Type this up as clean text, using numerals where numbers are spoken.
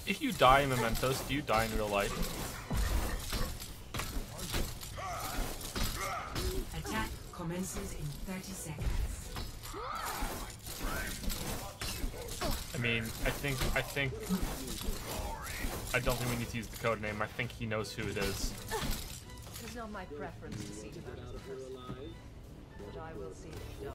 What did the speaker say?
If you die in Mementos, do you die in real life? Attack commences in 30 seconds. I mean, I don't think we need to use the code name. I think he knows who it is. It's not my preference to see him out as a person, but I will see if he does.